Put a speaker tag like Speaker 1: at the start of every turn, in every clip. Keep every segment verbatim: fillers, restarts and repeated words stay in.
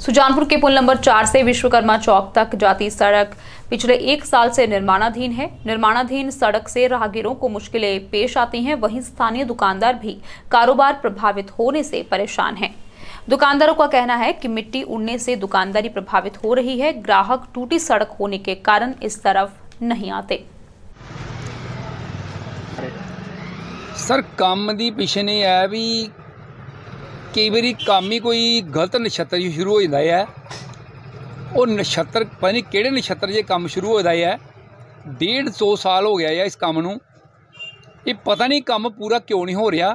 Speaker 1: सुजानपुर के पुल नंबर चार से विश्वकर्मा चौक तक जाती सड़क पिछले एक साल से निर्माणाधीन है। निर्माणाधीन सड़क से राहगीरों को मुश्किलें पेश आती हैं। वहीं स्थानीय दुकानदार भी कारोबार प्रभावित होने से परेशान हैं। दुकानदारों का कहना है कि मिट्टी उड़ने से दुकानदारी प्रभावित हो रही है। ग्राहक टूटी सड़क होने के कारण इस तरफ नहीं आते।
Speaker 2: सर काम दी पिछे नहीं है भी कई बारी काम ही कोई गलत नछत्तर शुरू हो जाता है। और नछत्तर पता नहीं किहड़े नछत्तर जे काम शुरू हो जाता है। डेढ़ सौ साल हो गया है इस काम नूं, ये पता नहीं काम पूरा क्यों नहीं हो रहा।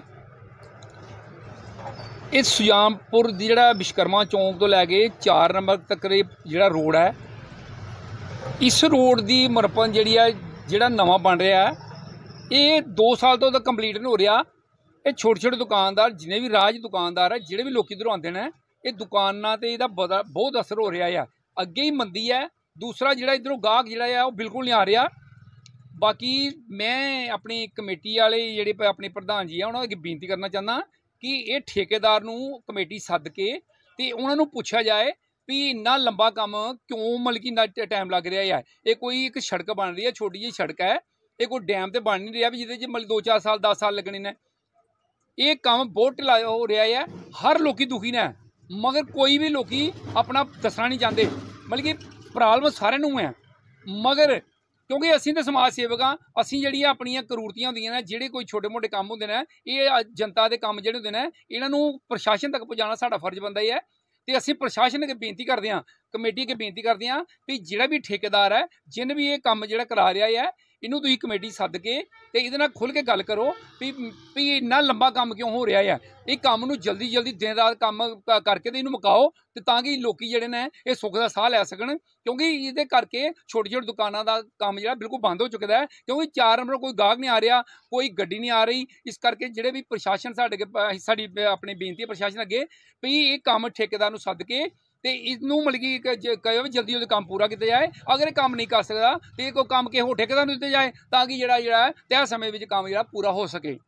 Speaker 2: इस सुजानपुर दी जिहड़ा विश्वकर्मा चौक तो लैके चार नंबर तक जिहड़ा रोड है, इस रोड की मरम्मत जिहड़ी है जिहड़ा नवां बन रहा है, ये दो साल तो कंप्लीट नहीं हो रहा। ये छोटे छोटे दुकानदार जिन्हें भी राज दुकानदार है, जिहड़े भी लोग इधरों आते हैं, ये दुकाना ते इहदा बड़ा बहुत असर हो रहा है। अगे ही मंदी है। दूसरा जिहड़ा इधरों गाहक जिहड़ा है वो बिल्कुल नहीं आ रहा। बाकी मैं अपनी कमेटी वाले जिहड़े अपने प्रधान जी है उन्होंने अगे बेनती करना चाहना कि ये ठेकेदार नूं कमेटी सद के ते उन्होंने पूछा जाए भी इन्ना लंबा काम क्यों मतलब कि इन्ना टाइम लग रहा है। ये कोई एक सड़क बन रही है, छोटी जी सड़क है, ये कोई डैम तो बन नहीं रहा भी जिहदे च मतलब दो चार साल दस साल लगने ने। ये काम बहुत ढिला हो रहा है। हर लोग दुखी ने, मगर कोई भी लोग अपना दसना नहीं चाहते। मतलब कि प्रॉब्लम सारे नूं है, मगर क्योंकि असीं तो समाज सेवक हाँ, असीं जिहड़ियां अपनियां करूरतियां होंदियां ने, जिहड़े कोई छोटे मोटे काम होंदे ने, ये जनता के काम जिहड़े होंदे ने, इन्हां नूं प्रशासन तक पहुँचाना साडा फर्ज बनदा ही है। तो असीं प्रशासन अगे बेनती करते हैं, कमेटी अगे बेनती करते हैं भी जिहड़ा भी ठेकेदार है, जिन भी ये काम जिहड़ा करा रहा है, इनू तुसीं कमेटी सद के ते इहदे नाल खुल के गल करो भी भी इन्ना लंबा काम क्यों हो रहा है। ये काम नूं जल्दी जल्दी दिन रात काम करके ते इनू मुकाओ ते तां कि लोग जिहड़े ने ये सुख दा साह लै सकन। क्योंकि इहदे करके छोटी छोटी दुकानां दा काम जिहड़ा बिल्कुल बंद हो चुका है। क्योंकि चार नंबर कोई गाहक नहीं आ रहा, कोई गड्डी नहीं आ रही। इस करके जिहड़े भी प्रशासन साडे साडी अपनी बेनती है प्रशासन अगे भी ये काम ठेकेदार नूं सद के ते इनू मतलब कि कहो जल्दी जल्दी काम पूरा किया जाए। अगर काम नहीं कर सकता तो ये कोई काम किसी होर ठेकेदार नूं दित्ता जाए ताकि जिहड़ा जिहड़ा तय समय में काम जिहड़ा पूरा हो सके।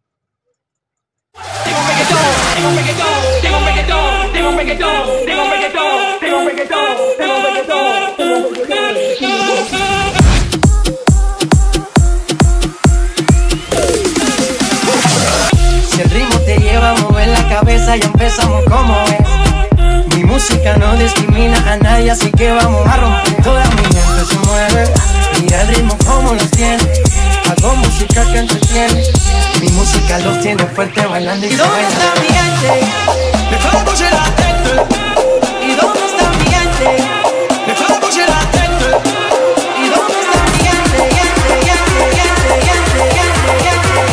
Speaker 3: Si el ritmo te lleva a mover la cabeza y empezamos como es. Mi música no discrimina a nadie, así que vamos a romper. Toda mi gente se mueve, mira el ritmo como los tiene. Hago música que entretiene, mi música los tiene fuerte bailando y se baila. ¿Y dónde está mi gente? Le fue a coger la tête. ¿Y dónde está mi gente? Le fue a coger la tête. ¿Y dónde está mi gente? Gente, gente, gente, gente, gente, gente,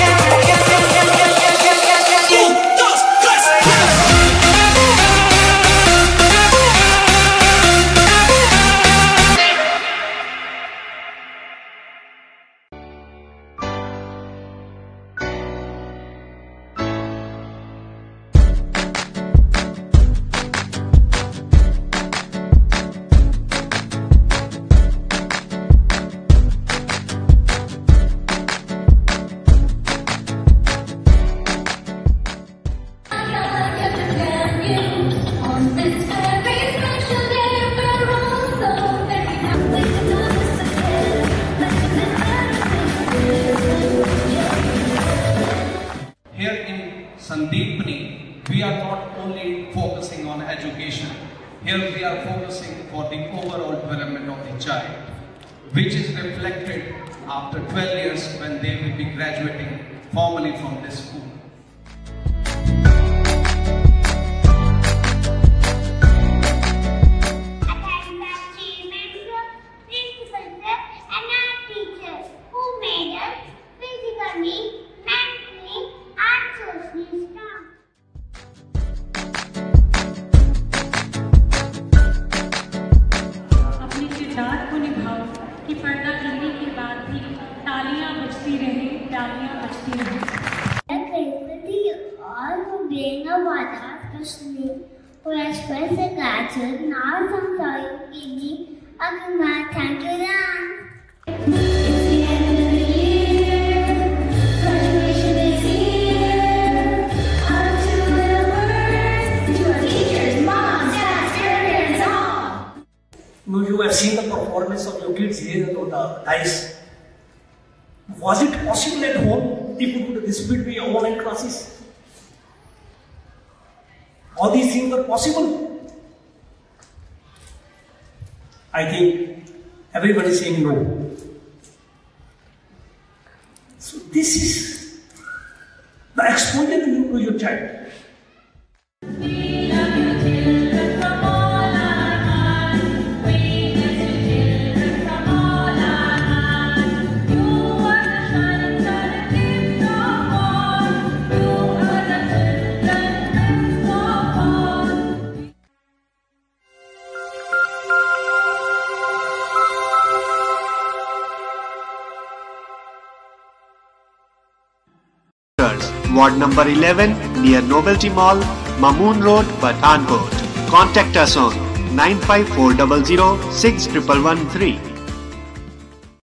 Speaker 4: Sandeepani, we are not only focusing on education. Here we are focusing for the overall development of the child, which is reflected after twelve years when they will be graduating formally from this school.
Speaker 5: कि पर्दा गिरने के बाद भी तालियां बजती रहे, तालियां बजती रहे।
Speaker 6: All who bring a water, especially who express a gratitude, now some sorry, Gigi, Agama, thank you, Ram. It's the end of the year, graduation is here. On to the words, to our teachers, moms, dads, grandparents,
Speaker 7: the dice. Was it possible at home if you could distribute via online classes? All these things are possible. I think everybody is saying no. So this is the exposure you do to your child.
Speaker 8: Ward number eleven, near Novelty Mall, Mamoon Road, Pathankot. Contact us on nine five four zero zero six one one one three.